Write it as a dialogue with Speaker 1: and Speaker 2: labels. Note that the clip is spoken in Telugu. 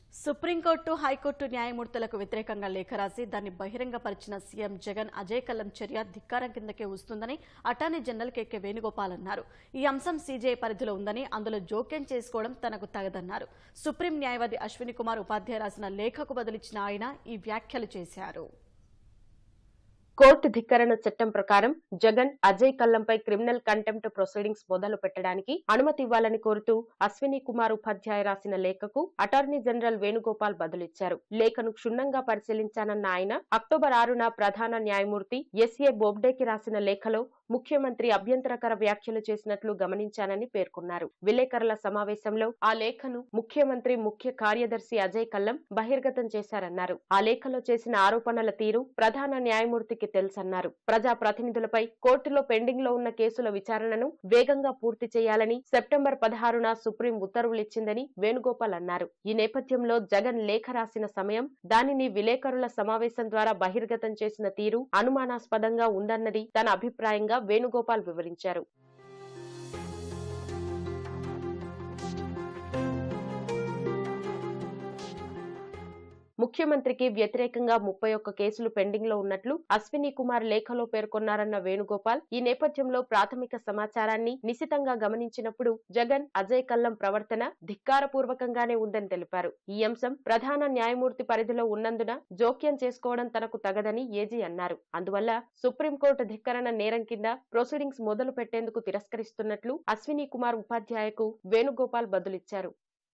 Speaker 1: సుప్రీంకోర్టు హైకోర్టు న్యాయమూర్తులకు వ్యతిరేకంగా లేఖ రాసి దాన్ని బహిరంగపరిచిన సీఎం జగన్ అజయ్ కల్లం చర్య ధిక్కారం కిందకే వస్తుందని అటార్నీ జనరల్ కె వేణుగోపాల్ అన్నారు. ఈ అంశం సీజేఐ పరిధిలో ఉందని అందులో జోక్యం చేసుకోవడం తనకు తగదన్నారు. సుప్రీం న్యాయవాది అశ్విని కుమార్ ఉపాధ్యాయ రాసిన లేఖకు బదులిచ్చిన ఆయన ఈ వ్యాఖ్యలు చేశారు.
Speaker 2: కోర్టు ధిక్కరణ చట్టం ప్రకారం జగన్ అజయ్ కల్లంపై క్రిమినల్ కంటెంప్ట్ ప్రొసీడింగ్స్ మొదలు పెట్టడానికి అనుమతి ఇవ్వాలని కోరుతూ అశ్విని కుమార్ ఉపాధ్యాయ రాసిన లేఖకు అటార్నీ జనరల్ వేణుగోపాల్ బదులిచ్చారు. లేఖను క్షుణ్ణంగా పరిశీలించానన్న ఆయన అక్టోబర్ 6న ప్రధాన న్యాయమూర్తి ఎస్ఏ బోబ్డేకి రాసిన లేఖలో ముఖ్యమంత్రి అభ్యంతరకర వ్యాఖ్యలు చేసినట్లు గమనించానని పేర్కొన్నారు. విలేకరుల సమావేశంలో ఆ లేఖను ముఖ్యమంత్రి ముఖ్య కార్యదర్శి అజయ్ కల్లం బహిర్గతం చేశారన్నారు. ఆ లేఖలో చేసిన ఆరోపణల తీరు ప్రధాన న్యాయమూర్తికి తెలుసన్నారు. ప్రజా ప్రతినిధులపై కోర్టులో పెండింగ్ లో ఉన్న కేసుల విచారణను వేగంగా పూర్తి చేయాలని సెప్టెంబర్ 16న సుప్రీం ఉత్తర్వులిచ్చిందని వేణుగోపాల్ అన్నారు. ఈ నేపథ్యంలో జగన్ లేఖ రాసిన సమయం, దానిని విలేకరుల సమావేశం ద్వారా బహిర్గతం చేసిన తీరు అనుమానాస్పదంగా ఉందన్నది తన అభిప్రాయంగా వేణుగోపాల్ వివరించారు. ముఖ్యమంత్రికి వ్యతిరేకంగా 31 కేసులు పెండింగ్ లో ఉన్నట్లు అశ్విని కుమార్ లేఖలో పేర్కొన్నారన్న వేణుగోపాల్, ఈ నేపథ్యంలో ప్రాథమిక సమాచారాన్ని నిశితంగా గమనించినప్పుడు జగన్ అజయ్ కల్లం ప్రవర్తన ధిక్కారపూర్వకంగానే ఉందని తెలిపారు. ఈ అంశం ప్రధాన న్యాయమూర్తి పరిధిలో ఉన్నందున జోక్యం చేసుకోవడం తనకు తగదని ఏజీ అన్నారు. అందువల్ల సుప్రీంకోర్టు ధిక్కరణ నేరం కింద ప్రొసీడింగ్స్ మొదలు పెట్టేందుకు తిరస్కరిస్తున్నట్లు అశ్విని కుమార్ ఉపాధ్యాయకు వేణుగోపాల్ బదులిచ్చారు.